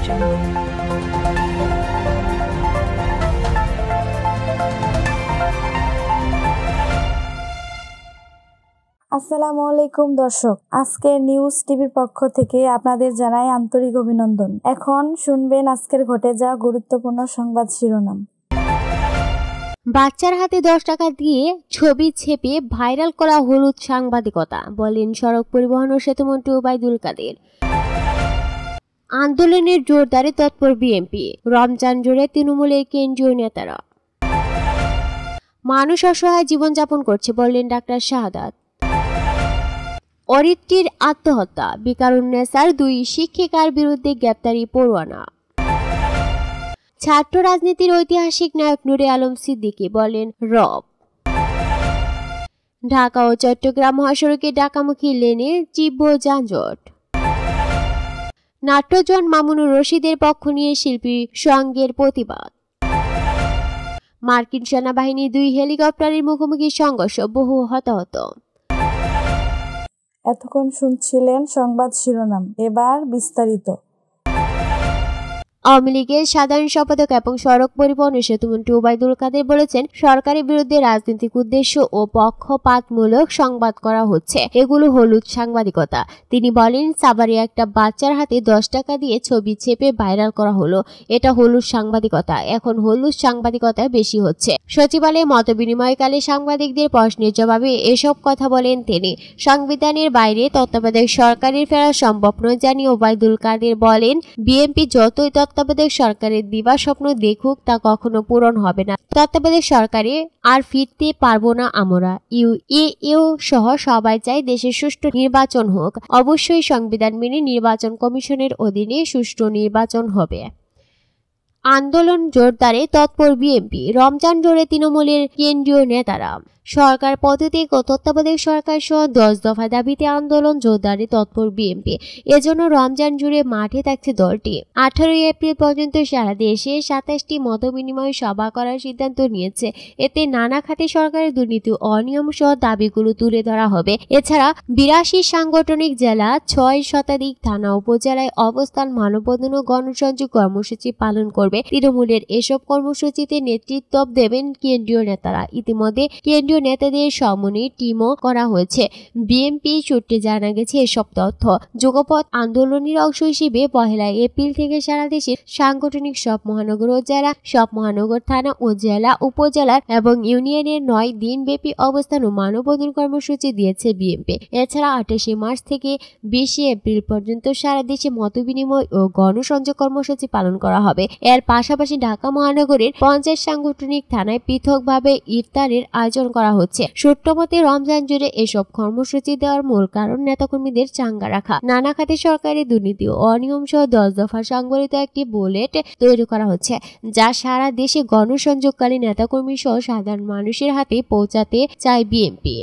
জানান। আসসালামু আলাইকুম দর্শক, আজকে নিউজ টিভির পক্ষ থেকে আপনাদের জানাই আন্তরিক অভিনন্দন। এখন শুনবেন আজকের ঘটে যাওয়া গুরুত্বপূর্ণ সংবাদ শিরোনাম। বাচ্চার হাতে 10 টাকা দিয়ে ছবি ছেপে ভাইরাল করা হলুদ সাংবাদিকতা, বলেন সড়ক পরিবহন ও সেতুমন্ত্রী ওবায়দুল কাদের। আন্দোলনের জোরদারে তৎপর বিএনপি, রমজান জুড়ে তৃণমূলের কেন্দ্রীয় নেতারা। মানুষ অসহায় জীবনযাপন করছে, বললেন ডাক্তার শাহাদাত। অরিত্রীর আত্মহত্যা, বিকারুন্নেসার 2 শিক্ষিকার বিরুদ্ধে গ্রেপ্তারি পরোয়ানা। ছাত্র রাজনীতির ঐতিহাসিক নায়ক নূরে আলম সিদ্দিকী, বলেন রব। ঢাকা ও চট্টগ্রাম মহাসড়কে ঢাকামুখী লেনে তীব্র যানজট। নাট্যজন মামুনুর রশিদের পক্ষ নিয়ে শিল্পী সংঘের প্রতিবাদ। মার্কিন সেনাবাহিনী 2 হেলিকপ্টারের মুখোমুখি সংঘর্ষ, বহু হতাহত। এতক্ষণ শুনছিলেন সংবাদ শিরোনাম, এবার বিস্তারিত। আওয়ামী লীগের সাধারণ সম্পাদক এবং সড়ক পরিবহন ও সেতুমন্ত্রী ওবায়দুল কাদের বলেছেন, সরকারের বিরুদ্ধে রাজনৈতিক উদ্দেশ্য ও পক্ষপাতমূলক সংবাদ করা হচ্ছে, এগুলো হলুদ সাংবাদিকতা। তিনি বলেন, সাভারে একটা বাচ্চার হাতে 10 টাকা দিয়ে ছবি ছেপে ভাইরাল করা হলো, এটা হলুদ সাংবাদিকতা। এখন হলুদ সাংবাদিকতা বেশি হচ্ছে। সচিবালয়ে মতবিনিময়কালে সাংবাদিকদের প্রশ্নের জবাবে এসব কথা বলেন তিনি। সংবিধানের বাইরে তত্ত্বাবধায়ক সরকারের ফেরা সম্ভব নয় জানিয়ে ওবায়দুল কাদের বলেন, বিএনপি যতই তত্ত্বাবধায়ক সরকারের দিবা স্বপ্ন দেখুক, তা কখনো পূরণ হবে না। তত্ত্বাবধায়ক সরকারে আর ফিরতে পারবো না আমরা। ইউ সহ সবাই চাই দেশের সুষ্ঠু নির্বাচন হোক। অবশ্যই সংবিধান মেনে নির্বাচন কমিশনের অধীনে সুষ্ঠু নির্বাচন হবে। আন্দোলন জোরদারে তৎপর বিএনপি, রমজান জোরে তৃণমূলের কেন্দ্রীয় নেতারা। সরকার পদত্যাগ ও তত্ত্বাবধায়ক সরকার সহ 10 দফা দাবিতে আন্দোলন জোরদারে তৎপর বিএনপি। এজন্য রমজান জুড়ে মাঠে থাকছে দলটি। 18 এপ্রিল পর্যন্ত সারা দেশে 27টি মতবিনিময় সভা করার সিদ্ধান্ত নিয়েছে। এতে নানা খাতে সরকারের দুর্নীতি, অনিয়ম সহ দাবিগুলো তুলে ধরা হবে। এছাড়া 82 সাংগঠনিক জেলা, 6 শতাধিক থানা উপজেলায় অবস্থান, মানববন্ধন ও গণসংযোগ কর্মসূচি পালন করবে তৃণমূলের। এসব কর্মসূচিতে নেতৃত্ব দেবেন কেন্দ্রীয় নেতারা। ইতিমধ্যে কেন্দ্রীয় নেতাদের সমন্বয়ে টিমও করা হয়েছে। বিএনপি সূত্রে জানা গেছে, এসব তথ্য যুগপৎ আন্দোলনের অংশ হিসেবে 1 এপ্রিল থেকে সারা দেশের সাংগঠনিক সব মহানগর ও জেলা, সব মহানগর থানা ও জেলা উপজেলার এবং ইউনিয়নের 9 দিনব্যাপী অবস্থান ও মানববন্ধন কর্মসূচি দিয়েছে বিএনপি। এছাড়া 28 মার্চ থেকে 20 এপ্রিল পর্যন্ত সারা দেশে মতবিনিময় ও গণসংযোগ কর্মসূচি পালন করা হবে। এর পাশাপাশি ঢাকা মহানগরের 50 সাংগঠনিক থানায় পৃথকভাবে ইফতারের আয়োজন করা হচ্ছে। সূত্রমতে রমজান জুড়ে এসব কর্মসূচি দেওয়ার মূল কারণ নেতাকর্মীদের চাঙ্গা রাখা। নানা খাতে সরকারি দুর্নীতি ও অনিয়ম সহ 10 দফা সংবলিত একটি বুলেট তৈরি করা হচ্ছে, যা সারা দেশে গণসংযোগকারী নেতাকর্মী সহ সাধারণ মানুষের হাতে পৌঁছাতে চায় বিএনপি।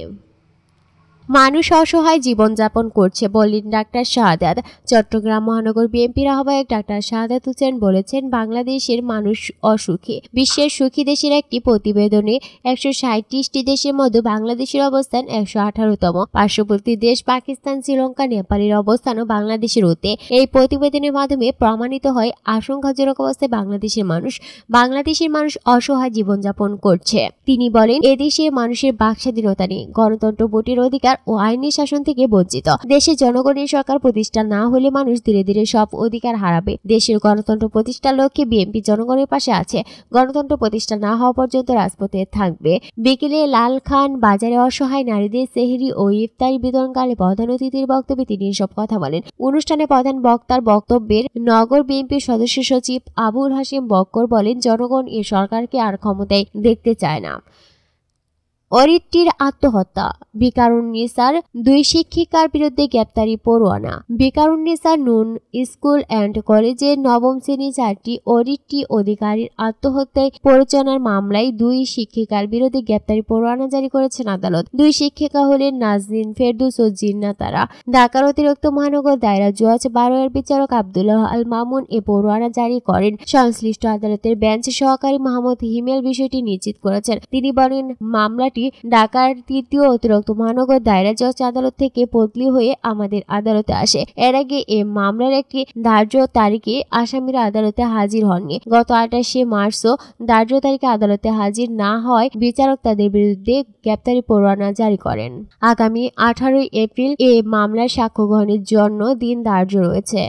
মানুষ অসহায় জীবনযাপন করছে, বললেন ডাক্তার শাহাদাত। চট্টগ্রাম মহানগর বিএনপির আহ্বায়ক ডাক্তার শাহাদাত হোসেন বলেছেন, বাংলাদেশের মানুষ অসুখী। বিশ্বের সুখী দেশের একটি প্রতিবেদনে 137টি দেশের মধ্যে বাংলাদেশের অবস্থান 118তম। পার্শ্ববর্তী দেশ পাকিস্তান, শ্রীলঙ্কা, নেপালের অবস্থানও বাংলাদেশের ঊর্ধ্বে। এই প্রতিবেদনের মাধ্যমে প্রমাণিত হয় আশঙ্কাজনক অবস্থায় বাংলাদেশের মানুষ অসহায় জীবনযাপন করছে। তিনি বলেন, এদেশের মানুষের বাক স্বাধীনতা নেই, গণতন্ত্র, ভোটের অধিকার ও আইনি শাসন থেকে বঞ্চিত। দেশে জনগণের সরকার প্রতিষ্ঠা না হলে মানুষ ধীরে ধীরে সব অধিকার হারাবে। দেশের গণতন্ত্র প্রতিষ্ঠার লক্ষ্যে বিএনপি জনগণের পাশে আছে। গণতন্ত্র প্রতিষ্ঠা না হওয়া পর্যন্ত রাজপথে থাকবে। বিকেলে লালখান বাজারে অসহায় নারীদের সেহরি ও ইফতারি বিতরণকালে প্রধান অতিথির বক্তব্যে তিনি এসব কথা বলেন। অনুষ্ঠানে প্রধান বক্তার বক্তব্যের নগর বিএনপির সদস্য সচিব আবুল হাশিম বক্কর বলেন, জনগণ এ সরকারকে আর ক্ষমতায় দেখতে চায় না। অরিত্রীর আত্মহত্যা, বিকারুন্নেসার 2 শিক্ষিকার বিরুদ্ধে গ্রেপ্তারি পরোয়ানা। বিকারুন্নেসা নুন স্কুল অ্যান্ড কলেজের 9ম শ্রেণীর ছাত্রী অরিত্রী অধিকারীর আত্মহত্যায় প্ররোচনার মামলায় 2 শিক্ষিকার বিরুদ্ধে গ্রেপ্তারি পরোয়ানা জারি করেছেন আদালত। 2 শিক্ষিকা হলেন নাজনীন ফেরদৌস ও জিন্নাত তারা। ঢাকার অতিরিক্ত মহানগর দায়রা জজ 12 এর বিচারক আব্দুল্লাহ আল মামুন এ পরোয়ানা জারি করেন। সংশ্লিষ্ট আদালতের বেঞ্চ সহকারী মাহমুদ হিমেল বিষয়টি নিশ্চিত করেছেন। তিনি বলেন, মামলাটি মামলাটি ঢাকার তৃতীয় অতিরিক্ত মহানগর দায়রা জজ আদালত থেকে বদলি হয়ে আমাদের আদালতে আসে। এর আগে এ মামলার একটি ধার্য তারিখে আসামিরা আদালতে হাজির হননি। গত 28শে মার্চও ধার্য তারিখে আদালতে হাজির না হয় বিচারক তাদের বিরুদ্ধে গ্রেপ্তারি পরোয়ানা জারি করেন। আগামী 18 এপ্রিল এ মামলার সাক্ষ্য গ্রহণের জন্য দিন ধার্য রয়েছে।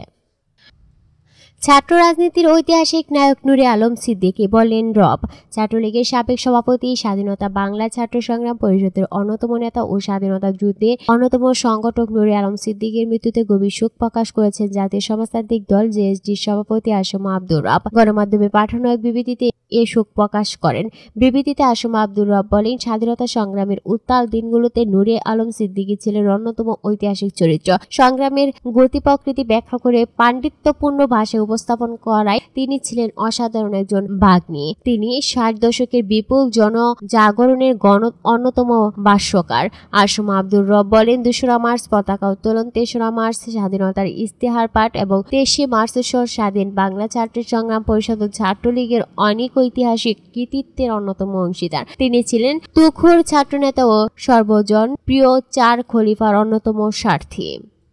ছাত্র রাজনীতির ঐতিহাসিক নায়ক নূরে আলম সিদ্দিকী বললেন রব। ছাত্রলীগের সাবেক সভাপতি, স্বাধীনতা বাংলা ছাত্র সংগ্রাম পরিষদের অন্যতম নেতা ও স্বাধীনতা যুদ্ধের অন্যতম সংগঠক নূরে আলম সিদ্দিকীর মৃত্যুতে গভীর শোক প্রকাশ করেছেন জাতীয় সমাজতান্ত্রিক দল জেএসডির সভাপতি আসম আব্দুর রব। গণমাধ্যমে পাঠানো এক বিবৃতিতে এ শোক প্রকাশ করেন। বিবৃতিতে আসম আব্দুর রব বলেন, স্বাধীনতা সংগ্রামের উত্তাল দিনগুলোতে নূরে আলম সিদ্দিকী ছিলেন অন্যতম ঐতিহাসিক চরিত্র। সংগ্রামের গতি প্রকৃতি ব্যাখ্যা করে পাণ্ডিত্যপূর্ণ ভাষায় উপস্থাপন করায় তিনি ছিলেন অসাধারণ একজন বাগ্মী। তিনি 60 দশকের বিপুল জনজাগরণের অন্যতম ভাষ্যকার। আসম আব্দুর রব বলেন, 2রা মার্চ পতাকা উত্তোলন, 3রা মার্চ স্বাধীনতার ইস্তেহার পাঠ এবং 23শে মার্চ স্বাধীন বাংলা ছাত্র সংগ্রাম পরিষদ ও ছাত্রলীগের অনেক ঐতিহাসিক কৃতিত্বের অন্যতম অংশীদার। তিনি ছিলেন তুখোড় ছাত্রনেতা ও সর্বজন প্রিয় 4 খলিফার অন্যতম স্বার্থী।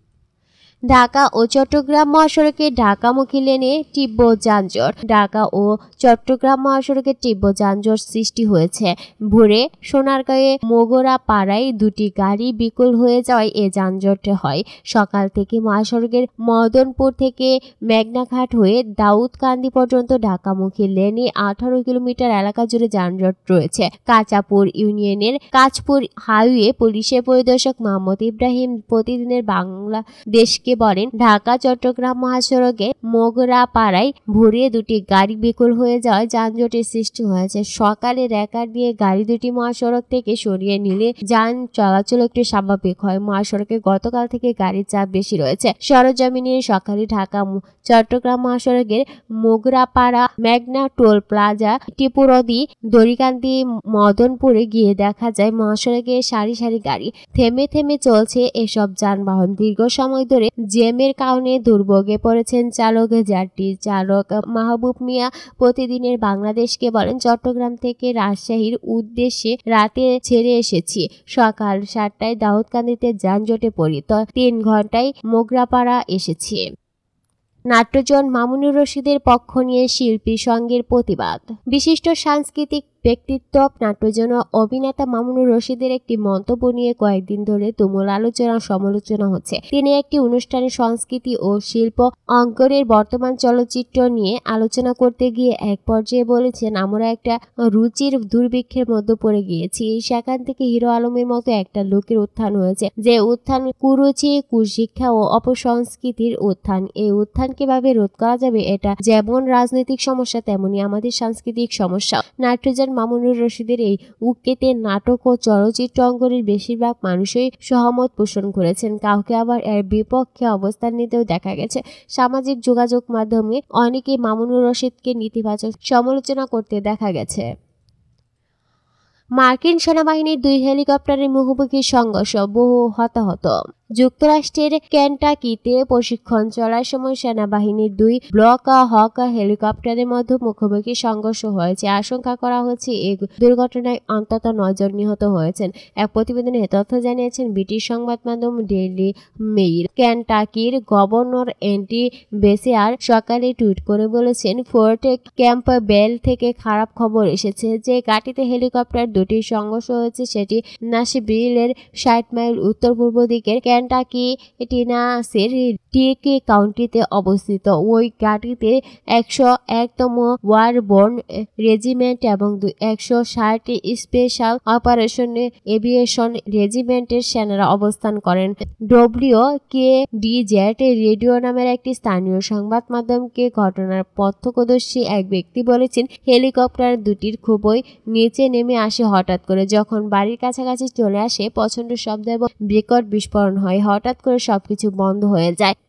ঢাকা ও চট্টগ্রাম মহাসড়কে ঢাকামুখী লেনে তীব্র যানজট। ঢাকা ও চট্টগ্রাম মহাসড়কে তীব্র যানজট সৃষ্টি হয়েছে। ভোরে সোনারগাঁয়ে মোগরাপাড়ায় 2টি গাড়ি বিকল হয়ে যাওয়ায় এ যানজট হয়। সকাল থেকে মহাসড়কের মদনপুর থেকে মেঘনাঘাট হয়ে দাউদকান্দি পর্যন্ত ঢাকামুখী লেনে 18 কিলোমিটার এলাকা জুড়ে যানজট রয়েছে। কাঁচাপুর ইউনিয়নের কাঁচপুর হাইওয়ে পুলিশের পরিদর্শক মোহাম্মদ ইব্রাহিম প্রতিদিনের বাংলাদেশকে বলেন, ঢাকা চট্টগ্রাম মহাসড়কে মোগরাপাড়ায় ভোরে 2টি গাড়ি বিকল হয়ে যাওয়ায় যানজটের সৃষ্টি হয়েছে। সকালে রেকার দিয়ে গাড়ি 2টি মহাসড়ক থেকে সরিয়ে নিলে যান চলাচল একটু স্বাভাবিক হয়। মহাসড়কে গতকাল থেকে গাড়ির চাপ বেশি রয়েছে। সরেজমিনে সকালে ঢাকা চট্টগ্রাম মহাসড়কের মোগরাপাড়া মেঘনা টোল প্লাজা টিপুরদি দড়িকান্দি মদনপুরে গিয়ে দেখা যায় মহাসড়কে সারি সারি গাড়ি থেমে থেমে চলছে। এসব যানবাহন দীর্ঘ সময় ধরে জ্যামের কারণে দুর্ভোগে পড়েছেন চালক। যাত্রী চালক মাহবুব মিয়া প্রতিদিনের বাংলাদেশকে বলেন, চট্টগ্রাম থেকে রাজশাহীর উদ্দেশ্যে রাতে ছেড়ে এসেছি। সকাল 7টায় দাউদকান্দিতে যানজটে পড়ি, তো 3 ঘন্টায় মোগরাপাড়া এসেছি। নাট্যজন মামুনুর রশিদের পক্ষ নিয়ে শিল্পী সংঘের প্রতিবাদ। বিশিষ্ট সাংস্কৃতিক ব্যক্তিত্ব নাট্যজন অভিনেতা মামুনুর রশিদের একটি মন্তব্য নিয়ে কয়েকদিন ধরে তুমুল আলোচনা সমালোচনা হচ্ছে। তিনি একটি অনুষ্ঠানে সংস্কৃতি ও শিল্প অঙ্গনের বর্তমান চলচ্চিত্র নিয়ে আলোচনা করতে গিয়ে এক পর্যায়ে বলেছেন, আমরা একটা রুচির দুর্ভিক্ষের মধ্যে পড়ে গিয়েছি। সেখান থেকে হিরো আলমের মতো একটা লোকের উত্থান হয়েছে, যে উত্থান কুরুচি, কুশিক্ষা ও অপসংস্কৃতির উত্থান। এই উত্থান কিভাবে রোধ করা যাবে? এটা যেমন রাজনৈতিক সমস্যা তেমনি আমাদের সাংস্কৃতিক সমস্যা। নাট্যজন মামুনুর রশিদের এই উক্তিতে নাটক ও চলচ্চিত্র অঙ্গনের বেশিরভাগ মানুষই সহমত পোষণ করেছেন। কাউকে আবার এর বিপক্ষে অবস্থান নিতেও দেখা গেছে। সামাজিক যোগাযোগ মাধ্যমে অনেকেই মামুনুর রশিদকে নেতিবাচক সমালোচনা করতে দেখা গেছে। মার্কিন সেনাবাহিনীর 2 হেলিকপ্টারের মুখোমুখি সংঘর্ষ, বহু হতাহত। যুক্তরাষ্ট্রের কেন্টাকিতে প্রশিক্ষণ চলার সময় সেনাবাহিনীর 2 ব্লক হক হেলিকপ্টারের মধ্যে মুখোমুখি সংঘর্ষ হয়েছে। আশঙ্কা করা হচ্ছে এই দুর্ঘটনায় অন্তত 9 জন নিহত হয়েছেন। এক প্রতিবেদনে এ তথ্য জানিয়েছেন ব্রিটিশ সংবাদ মাধ্যম ডেইলি মেইল। কেন্টাকির গভর্নর অ্যান্ডি বেসেয়ার সকালে টুইট করে বলেছেন, ফোর্ট ক্যাম্পবেল থেকে খারাপ খবর এসেছে যে ঘাঁটিতে হেলিকপ্টার 2টি সংঘর্ষ হয়েছে। সেটি নাশভিলের 60 মাইল উত্তর-পূর্ব দিকের কেন্টাকি টেনেসির টিক কাউন্টিতে অবস্থিত। ওই ঘাঁটিতে 101তম ওয়ারবোর্ন রেজিমেন্ট এবং 160টি স্পেশাল অপারেশন এভিয়েশন রেজিমেন্টের সেনারা অবস্থান করেন। WKDZ রেডিও নামের একটি স্থানীয় সংবাদ মাধ্যমকে ঘটনার প্রত্যক্ষদর্শী এক ব্যক্তি বলেছেন, হেলিকপ্টার 2টির খুবই নিচে নেমে আসে হঠাৎ করে। যখন বাড়ির কাছাকাছি চলে আসে প্রচণ্ড শব্দ এবং বিকট বিস্ফোরণ হয়। হঠাৎ করে সবকিছু বন্ধ হয়ে যায়।